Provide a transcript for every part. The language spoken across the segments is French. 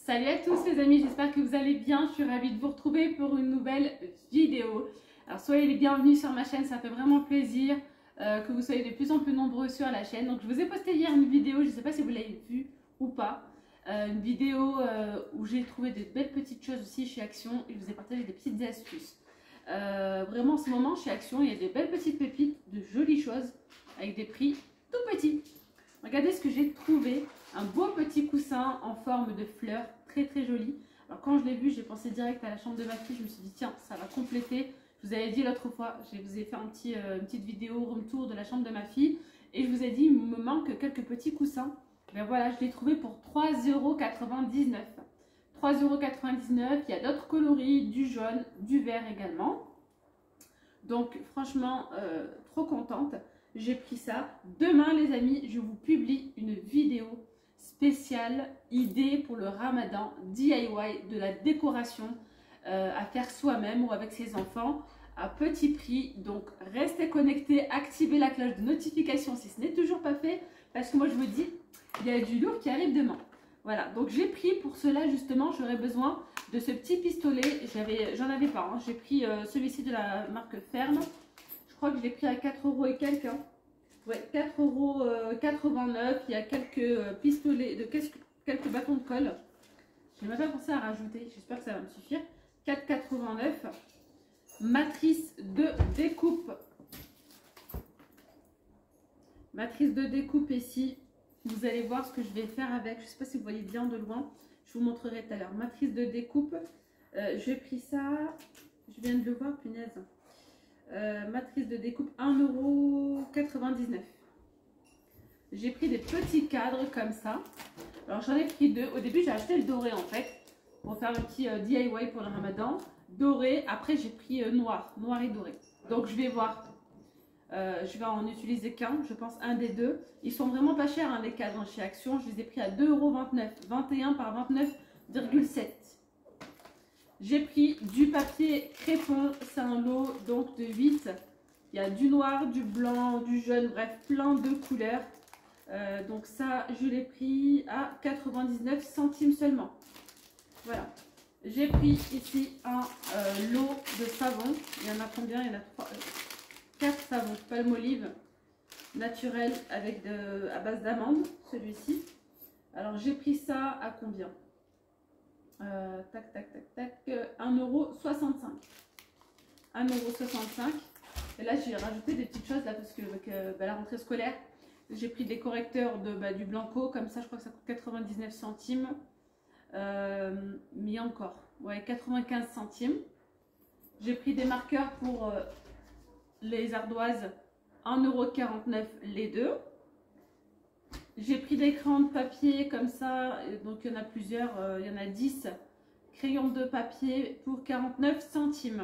Salut à tous les amis, j'espère que vous allez bien. Je suis ravie de vous retrouver pour une nouvelle vidéo. Alors soyez les bienvenus sur ma chaîne, ça fait vraiment plaisir que vous soyez de plus en plus nombreux sur la chaîne. Donc je vous ai posté hier une vidéo, je ne sais pas si vous l'avez vue ou pas. Une vidéo où j'ai trouvé de belles petites choses aussi chez Action et je vous ai partagé des petites astuces. Vraiment en ce moment chez Action, il y a des belles petites pépites, de jolies choses avec des prix tout petits. Regardez ce que j'ai trouvé, un beau petit coussin en forme de fleurs, très très joli. Alors quand je l'ai vu, j'ai pensé direct à la chambre de ma fille, je me suis dit tiens, ça va compléter. Je vous avais dit l'autre fois, je vous ai fait une petite vidéo room tour de la chambre de ma fille et je vous ai dit il me manque quelques petits coussins. Ben voilà, je l'ai trouvé pour 3,99 €. 3,99 €, il y a d'autres coloris, du jaune, du vert également. Donc franchement, trop contente. J'ai pris ça. Demain les amis, je vous publie une vidéo spéciale idée pour le Ramadan DIY, de la décoration à faire soi-même ou avec ses enfants à petit prix. Donc restez connectés, activez la cloche de notification si ce n'est toujours pas fait parce que moi je vous dis, il y a du lourd qui arrive demain. Voilà, donc j'ai pris pour cela justement, j'aurais besoin de ce petit pistolet. J'en avais pas, hein. J'ai pris celui-ci de la marque Ferme. Je crois que je l'ai pris à 4 € et quelques. Hein. Ouais, 4,89 €. Il y a quelques pistolets, quelques bâtons de colle. Je n'ai même pas pensé à rajouter. J'espère que ça va me suffire. 4,89 €. Matrice de découpe. Matrice de découpe ici. Vous allez voir ce que je vais faire avec. Je ne sais pas si vous voyez bien de loin. Je vous montrerai tout à l'heure. Matrice de découpe. J'ai pris ça. Je viens de le voir, punaise. Matrice de découpe 1,99 €. J'ai pris des petits cadres comme ça. Alors j'en ai pris deux. Au début j'ai acheté le doré en fait pour faire un petit DIY pour le Ramadan. Doré. Après j'ai pris noir et doré. Donc je vais voir. Je vais en utiliser qu'un. Je pense un des deux. Ils sont vraiment pas chers hein, les cadres chez Action. Je les ai pris à 2,29 €. 21 par 29,7 €. J'ai pris du papier crépon, c'est un lot donc de 8. Il y a du noir, du blanc, du jaune, bref, plein de couleurs. Donc ça, je l'ai pris à 99 centimes seulement. Voilà. J'ai pris ici un lot de savon. Il y en a combien? Il y en a 4 savons Palmolive naturel à base d'amande, celui-ci. Alors j'ai pris ça à combien? Tac, 1,65 €. 1,65 €. Et là, j'ai rajouté des petites choses là parce que avec la rentrée scolaire, j'ai pris des correcteurs du Blanco. Comme ça, je crois que ça coûte 99 centimes. Mais encore, ouais, 95 centimes. J'ai pris des marqueurs pour les ardoises, 1,49 € les deux. J'ai pris des crayons de papier comme ça, donc il y en a plusieurs, il y en a 10 crayons de papier pour 49 centimes.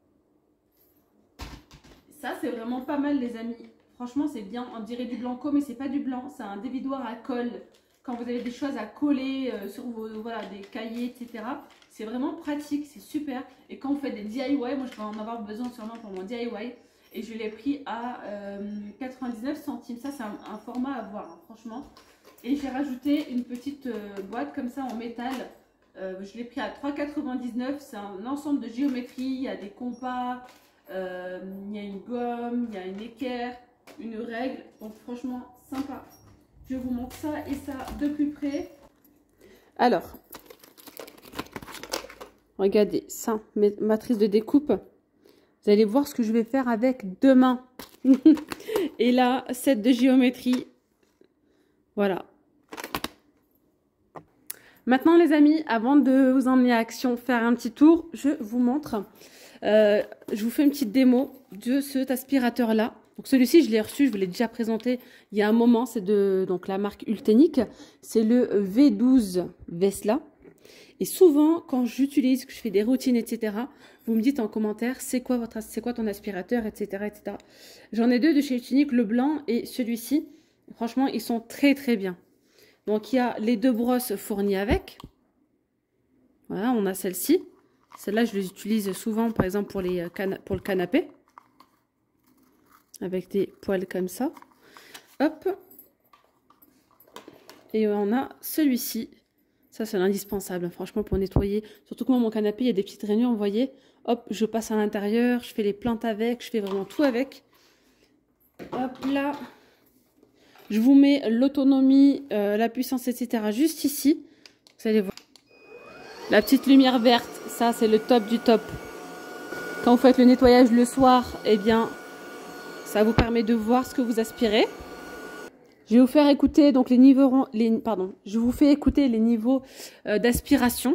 Ça c'est vraiment pas mal les amis, franchement c'est bien, on dirait du blanco mais c'est pas du blanc, c'est un dévidoir à colle. Quand vous avez des choses à coller sur vos des cahiers etc, c'est vraiment pratique, c'est super. Et quand vous faites des DIY, moi je vais en avoir besoin sûrement pour mon DIY. Et je l'ai pris à 99 centimes. Ça, c'est un format à voir, hein, franchement. Et j'ai rajouté une petite boîte comme ça en métal. Je l'ai pris à 3,99 €. C'est un ensemble de géométrie. Il y a des compas, il y a une gomme, il y a une équerre, une règle. Donc, franchement, sympa. Je vous montre ça et ça de plus près. Alors, regardez ça, matrice de découpe. Vous allez voir ce que je vais faire avec demain. Et là, set de géométrie. Voilà. Maintenant, les amis, avant de vous emmener à Action, faire un petit tour, je vous montre. Je vous fais une petite démo de cet aspirateur-là. Donc celui-ci, je l'ai reçu, je vous l'ai déjà présenté il y a un moment. C'est de la marque Ultenic. C'est le V12 Vesla. Et souvent, quand j'utilise, que je fais des routines, etc., vous me dites en commentaire, c'est quoi ton aspirateur, etc., etc. J'en ai deux de chez Ultenic, le blanc et celui-ci. Franchement, ils sont très, très bien. Donc, il y a les deux brosses fournies avec. Voilà, on a celle-ci. Celle-là, je les utilise souvent, par exemple, pour le canapé. Avec des poils comme ça. Hop. Et on a celui-ci. Ça, c'est l'indispensable, franchement, pour nettoyer. Surtout que moi, mon canapé, il y a des petites rainures, vous voyez. Hop, je passe à l'intérieur, je fais les plaintes avec, je fais vraiment tout avec. Hop là. Je vous mets l'autonomie, la puissance, etc. juste ici. Vous allez voir. La petite lumière verte, ça, c'est le top du top. Quand vous faites le nettoyage le soir, eh bien, ça vous permet de voir ce que vous aspirez. Je vais vous faire écouter donc les niveaux, je vous fais écouter les niveaux d'aspiration.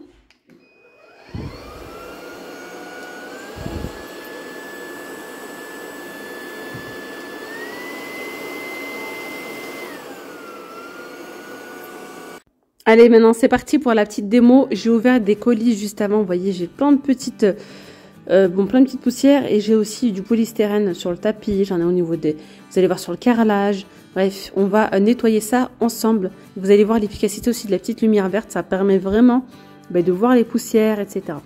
Allez, maintenant c'est parti pour la petite démo. J'ai ouvert des colis juste avant. Vous voyez, j'ai plein de petites, plein de petites poussières et j'ai aussi du polystyrène sur le tapis. J'en ai au niveau des, vous allez voir sur le carrelage. Bref, on va nettoyer ça ensemble. Vous allez voir l'efficacité aussi de la petite lumière verte. Ça permet vraiment de voir les poussières, etc.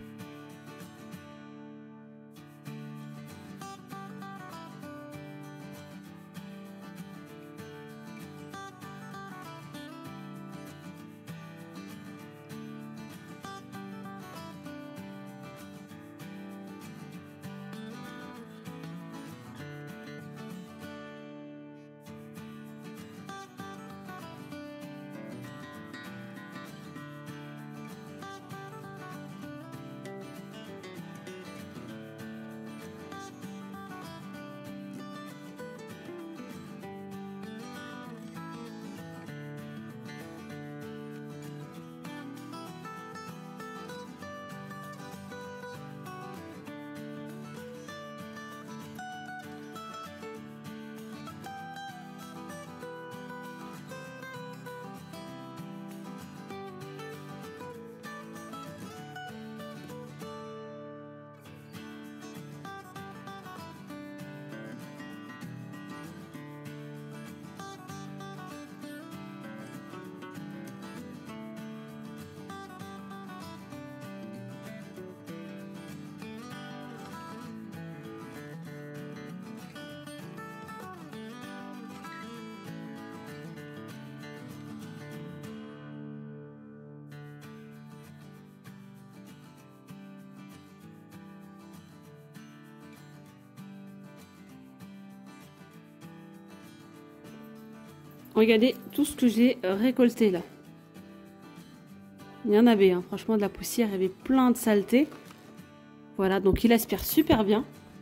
Regardez tout ce que j'ai récolté là. Il y en avait, hein. Franchement de la poussière, il y avait plein de saleté. Voilà, donc il aspire super bien.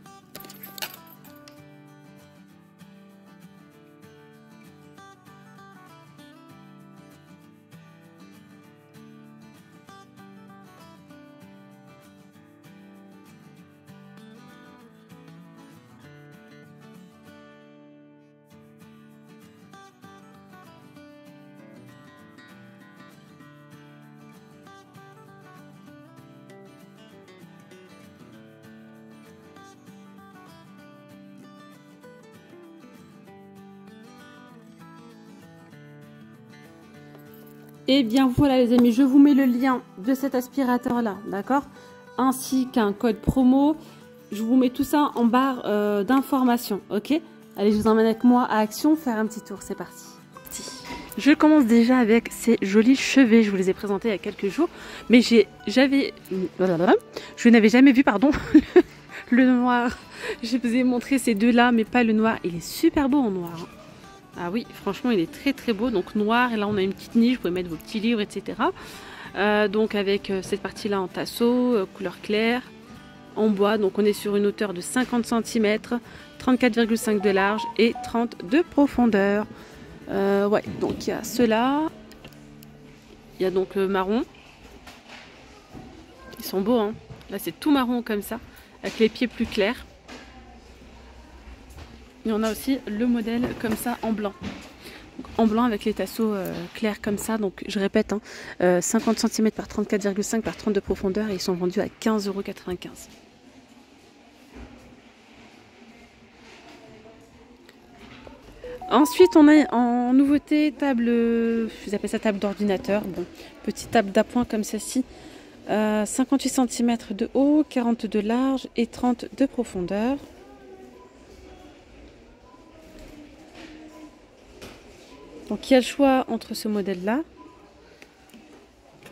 Et bien voilà les amis, je vous mets le lien de cet aspirateur là, d'accord, ainsi qu'un code promo. Je vous mets tout ça en barre d'informations, ok. Allez, je vous emmène avec moi à Action faire un petit tour, c'est parti. Je commence déjà avec ces jolis chevets, je vous les ai présentés il y a quelques jours, mais je n'avais jamais vu, pardon, le noir. Je vous ai montré ces deux là, mais pas le noir. Il est super beau en noir. Ah oui, franchement, il est très très beau. Donc noir, et là on a une petite niche, vous pouvez mettre vos petits livres, etc. Donc avec cette partie-là en tasseau, couleur claire, en bois. Donc on est sur une hauteur de 50 cm, 34,5 de large et 30 de profondeur. Ouais, donc il y a ceux-là. Il y a donc marron. Ils sont beaux, hein. Là c'est tout marron comme ça, avec les pieds plus clairs. Et on a aussi le modèle comme ça en blanc. Donc, en blanc avec les tasseaux clairs comme ça. Donc je répète, hein, 50 cm par 34,5 par 30 de profondeur et ils sont vendus à 15,95 €. Ensuite on a en nouveauté table, je appelle ça table d'ordinateur. Bon, petite table d'appoint comme celle-ci. 58 cm de haut, 40 de large et 30 de profondeur. Donc il y a le choix entre ce modèle-là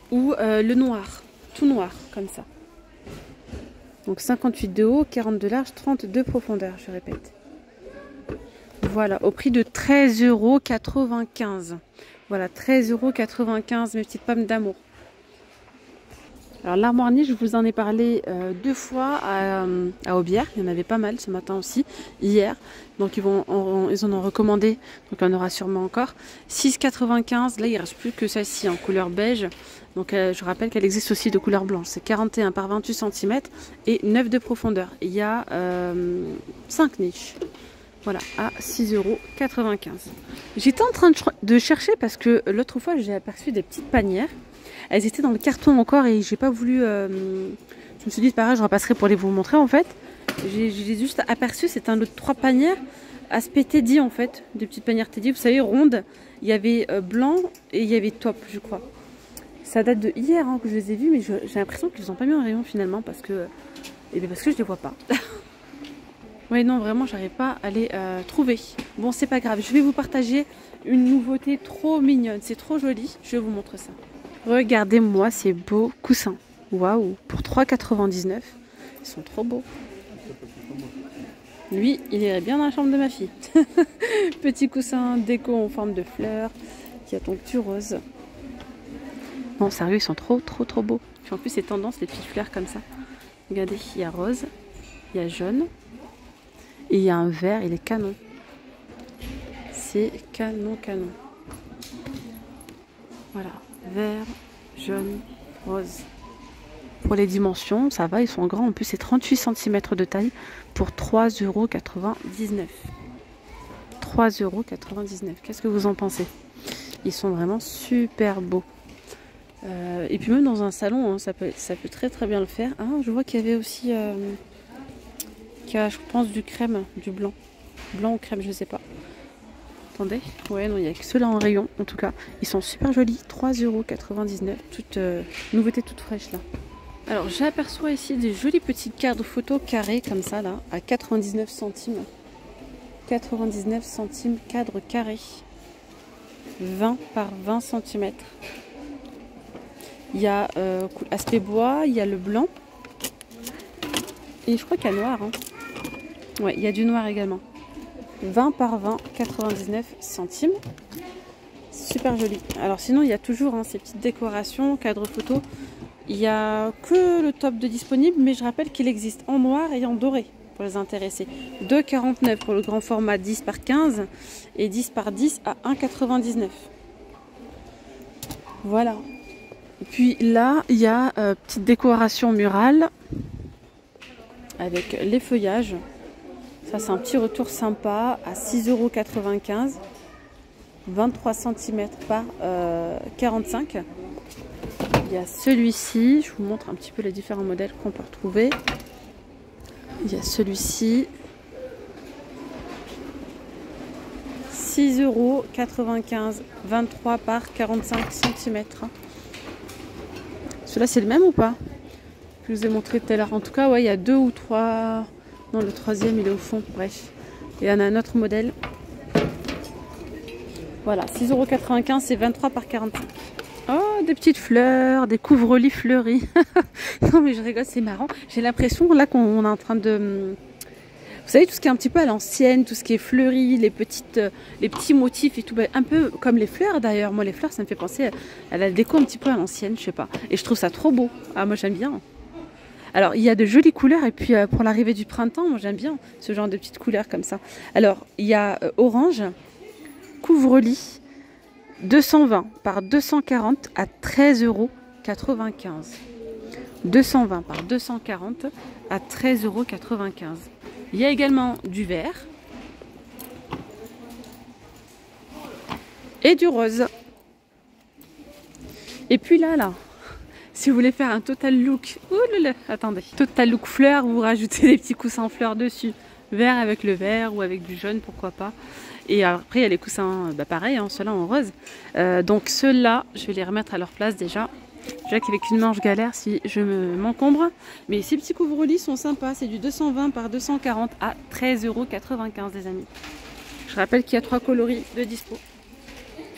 ou le noir, tout noir, comme ça. Donc 58 de haut, 40 de large, 30 de profondeur, je répète. Voilà, au prix de 13,95 €. Voilà, 13,95 € mes petites pommes d'amour. Alors l'armoire niche, je vous en ai parlé 2 fois à Aubière. Il y en avait pas mal ce matin aussi, hier. Donc ils en ont recommandé, donc il y en aura sûrement encore. 6,95 €, là il ne reste plus que celle-ci en couleur beige. Donc je rappelle qu'elle existe aussi de couleur blanche. C'est 41 par 28 cm et 9 de profondeur. Il y a 5 niches. Voilà, à 6,95 €. J'étais en train de chercher parce que l'autre fois j'ai aperçu des petites panières. Elles étaient dans le carton encore et j'ai pas voulu... je me suis dit, pareil, je repasserai pour les vous montrer en fait. J'ai juste aperçu, c'est un lot de 3 panières. Aspect Teddy en fait, des petites panières Teddy, vous savez, rondes. Il y avait blanc et il y avait top, je crois. Ça date de hier hein, que je les ai vus, mais j'ai l'impression qu'ils les ont pas mis en rayon finalement parce que je les vois pas. Oui, non, vraiment, j'arrive pas à les trouver. Bon, c'est pas grave, je vais vous partager une nouveauté trop mignonne. C'est trop joli, je vous montre ça. Regardez-moi ces beaux coussins. Waouh, pour 3,99 €. Ils sont trop beaux. Lui, il irait bien dans la chambre de ma fille. Petit coussin déco en forme de fleurs qui a donc du rose. Non, sérieux, ils sont trop beaux. Puis en plus, c'est tendance, les petites fleurs comme ça. Regardez, il y a rose, il y a jaune. Et il y a un vert, il est canon. C'est canon. Voilà, vert, jaune, rose. Pour les dimensions, ça va, ils sont grands. En plus, c'est 38 cm de taille pour 3,99 €. 3,99 €. Qu'est-ce que vous en pensez? Ils sont vraiment super beaux. Et puis même dans un salon, hein, ça peut très bien le faire. Ah, je vois qu'il y avait aussi... je pense du crème, du blanc ou crème, je sais pas. Attendez, ouais, non, il n'y a que ceux-là en rayon, en tout cas. Ils sont super jolis, 3,99 €, toute nouveauté toute fraîche là. Alors j'aperçois ici des jolis petits cadres photo carrés comme ça là, à 99 centimes. 99 centimes cadre carré. 20 par 20 cm. Il y a aspect bois, il y a le blanc. Et je crois qu'il y a noir. Hein. Ouais, il y a du noir également. 20 par 20, 99 centimes. Super joli. Alors sinon, il y a toujours hein, ces petites décorations, cadre photo. Il n'y a que le top de disponible, mais je rappelle qu'il existe en noir et en doré pour les intéressés. 2,49 pour le grand format 10 par 15 et 10 par 10 à 1,99. Voilà. Et puis là, il y a petite décoration murale avec les feuillages. Ça, c'est un petit retour sympa à 6,95 €. 23 cm par 45. Il y a celui-ci. Je vous montre un petit peu les différents modèles qu'on peut retrouver. Il y a celui-ci. 6,95 €. 23 par 45 cm. Celui-là, c'est le même ou pas? Je vous ai montré tout à l'heure. En tout cas, ouais, il y a 2 ou 3. Non, le troisième, il est au fond. Bref. Et il y en a un autre modèle. Voilà, 6,95 €, c'est 23 par 45. Oh, des petites fleurs, des couvre-lits fleuris. Non, mais je rigole, c'est marrant. J'ai l'impression là qu'on est en train de... Vous savez, tout ce qui est un petit peu à l'ancienne, tout ce qui est fleuri, les petits motifs et tout. Un peu comme les fleurs d'ailleurs. Moi, les fleurs, ça me fait penser à la déco un petit peu à l'ancienne, je sais pas. Et je trouve ça trop beau. Ah, moi, j'aime bien. Alors, il y a de jolies couleurs. Et puis, pour l'arrivée du printemps, moi, j'aime bien ce genre de petites couleurs comme ça. Alors, il y a orange, couvre-lit, 220 par 240 à 13,95 €. 220 par 240 à 13,95 €. Il y a également du vert et du rose. Et puis là, si vous voulez faire un total look, attendez, total look fleurs, vous rajoutez des petits coussins en fleurs dessus, vert avec le vert ou avec du jaune, pourquoi pas. Et après il y a les coussins, pareil, hein, ceux-là en rose. Donc ceux-là, je vais les remettre à leur place déjà. Je vois qu'avec une manche galère si je m'encombre. Mais ces petits couvre-lits sont sympas. C'est du 220 par 240 à 13,95 € les amis. Je rappelle qu'il y a 3 coloris de dispo.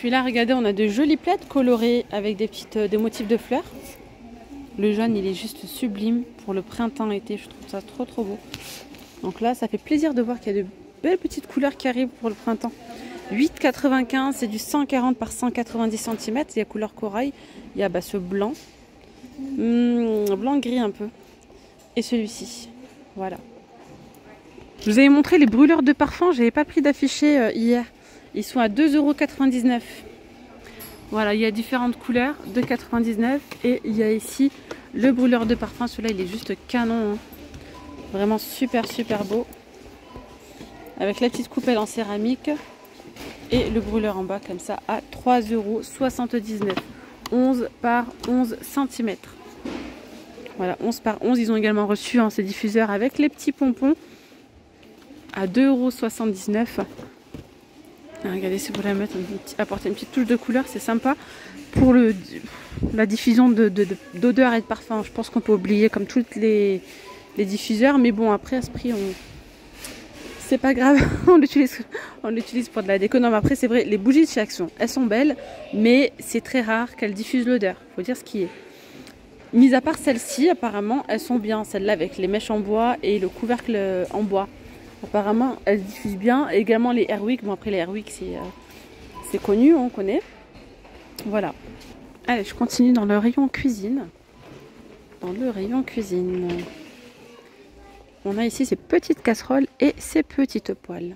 Puis là, regardez, on a de jolies plaids colorées avec des motifs de fleurs. Le jaune, il est juste sublime pour le printemps-été. Je trouve ça trop trop beau. Donc là, ça fait plaisir de voir qu'il y a de belles petites couleurs qui arrivent pour le printemps. 8,95, c'est du 140 par 190 cm. Il y a couleur corail. Il y a ce blanc. Blanc-gris un peu. Et celui-ci. Voilà. Je vous avais montré les brûleurs de parfum. Je n'avais pas pris d'afficher hier. Ils sont à 2,99 €. Voilà, il y a différentes couleurs. 2,99 €. Et il y a ici le brûleur de parfum. Celui-là, il est juste canon. Hein. Vraiment super super beau. Avec la petite coupelle en céramique. Et le brûleur en bas comme ça à 3,79 €. 11 par 11 cm. Voilà, 11 par 11. Ils ont également reçu ces diffuseurs avec les petits pompons à 2,79 €. Regardez, c'est pour la mettre, apporter une petite touche de couleur, c'est sympa. Pour la diffusion d'odeurs et de parfums, je pense qu'on peut oublier comme tous les diffuseurs. Mais bon, après, à ce prix, c'est pas grave, on l'utilise pour de la déco. Non, mais après, c'est vrai, les bougies de chez Action, elles sont belles, mais c'est très rare qu'elles diffusent l'odeur. Il faut dire ce qui est. Mis à part celles-ci, apparemment, elles sont bien. Celles-là avec les mèches en bois et le couvercle en bois. Apparemment, elles diffusent bien. Et également les Airwick. Bon, après, les Airwick, c'est connu, on connaît. Voilà. Allez, je continue dans le rayon cuisine. Dans le rayon cuisine. On a ici ces petites casseroles et ces petites poêles.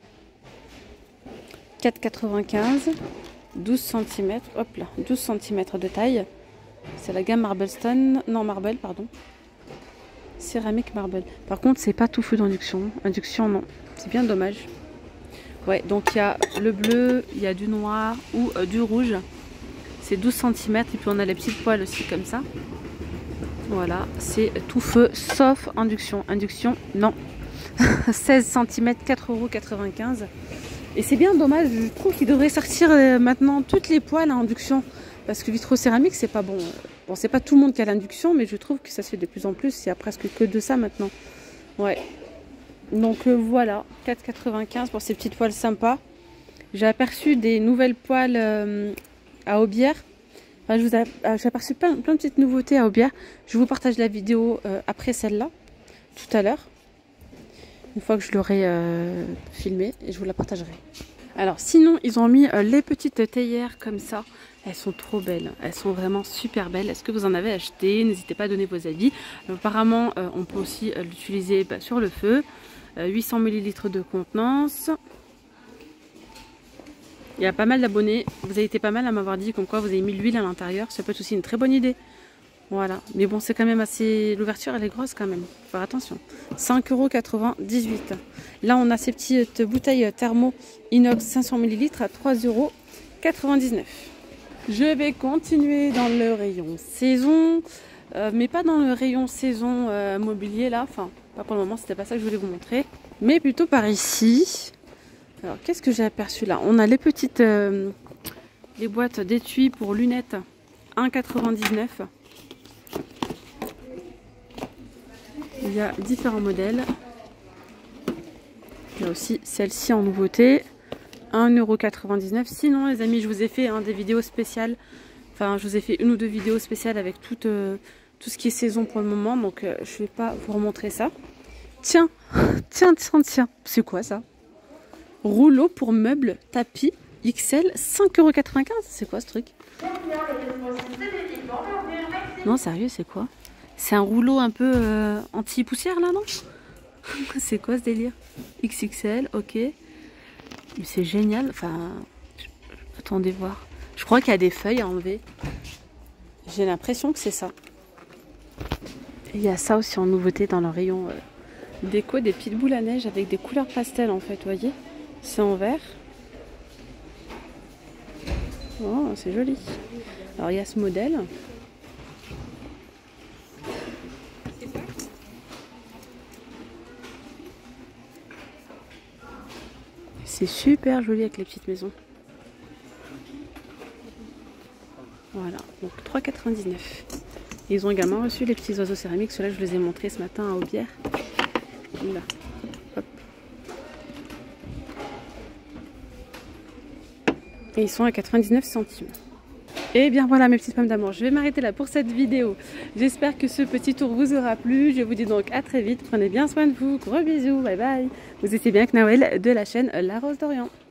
4,95, 12 cm, hop là, 12 cm de taille. C'est la gamme Marblestone, non Marble, pardon. Céramique Marble. Par contre, c'est pas tout feu d'induction. Induction, non. C'est bien dommage. Ouais, donc il y a le bleu, il y a du noir ou du rouge. C'est 12 cm et puis on a les petites poêles aussi comme ça. Voilà, c'est tout feu sauf induction. Induction, non. 16 cm, 4,95 €. Et c'est bien dommage, je trouve qu'il devrait sortir maintenant toutes les poêles à induction. Parce que vitrocéramique, c'est pas bon. Bon, c'est pas tout le monde qui a l'induction, mais je trouve que ça se fait de plus en plus. Il y a presque que de ça maintenant. Ouais. Donc voilà, 4,95 € pour ces petites poêles sympas. J'ai aperçu des nouvelles poêles à Aubière. Enfin, j'ai aperçu plein de petites nouveautés à Aubière. Je vous partage la vidéo après celle-là, tout à l'heure. Une fois que je l'aurai filmée, et je vous la partagerai. Alors sinon, ils ont mis les petites théières comme ça. Elles sont trop belles. Elles sont vraiment super belles. Est-ce que vous en avez acheté? N'hésitez pas à donner vos avis. Apparemment, on peut aussi l'utiliser sur le feu. 800 ml de contenance. Il y a pas mal d'abonnés. Vous avez été pas mal à m'avoir dit comme quoi vous avez mis l'huile à l'intérieur. Ça peut être aussi une très bonne idée. Voilà. Mais bon, c'est quand même assez... L'ouverture, elle est grosse quand même. Faut faire attention. 5,98 €. Là, on a ces petites bouteilles thermo inox 500 ml à 3,99 €. Je vais continuer dans le rayon saison. Mais pas dans le rayon saison mobilier là. Enfin, pas pour le moment. C'était pas ça que je voulais vous montrer. Mais plutôt par ici. Alors, qu'est-ce que j'ai aperçu là? On a les petites les boîtes d'étui pour lunettes 1,99 €. Il y a différents modèles. Il y a aussi celle-ci en nouveauté. 1,99 €. Sinon, les amis, je vous ai fait des vidéos spéciales. Enfin, je vous ai fait une ou deux vidéos spéciales avec tout ce qui est saison pour le moment. Donc, je ne vais pas vous remontrer ça. Tiens, tiens. C'est quoi ça? Rouleau pour meubles, tapis, XL, 5,95 €. C'est quoi ce truc? Non, sérieux, c'est quoi? C'est un rouleau un peu anti-poussière là, non? C'est quoi ce délire? XXL, ok. Mais c'est génial. Enfin, attendez voir. Je crois qu'il y a des feuilles à enlever. J'ai l'impression que c'est ça. Il y a ça aussi en nouveauté dans le rayon déco, des petites boules à neige avec des couleurs pastel en fait, vous voyez? C'est en vert. Oh, c'est joli. Alors il y a ce modèle. C'est super joli avec les petites maisons. Voilà, donc 3,99 €. Ils ont également reçu les petits oiseaux céramiques. Ceux-là, je les ai montrés ce matin à Aubière. Là. Hop. Et ils sont à 99 centimes. Et bien voilà mes petites pommes d'amour, je vais m'arrêter là pour cette vidéo. J'espère que ce petit tour vous aura plu. Je vous dis donc à très vite. Prenez bien soin de vous. Gros bisous. Bye bye. Vous étiez bien avec Nawel de la chaîne La Rose d'Orient.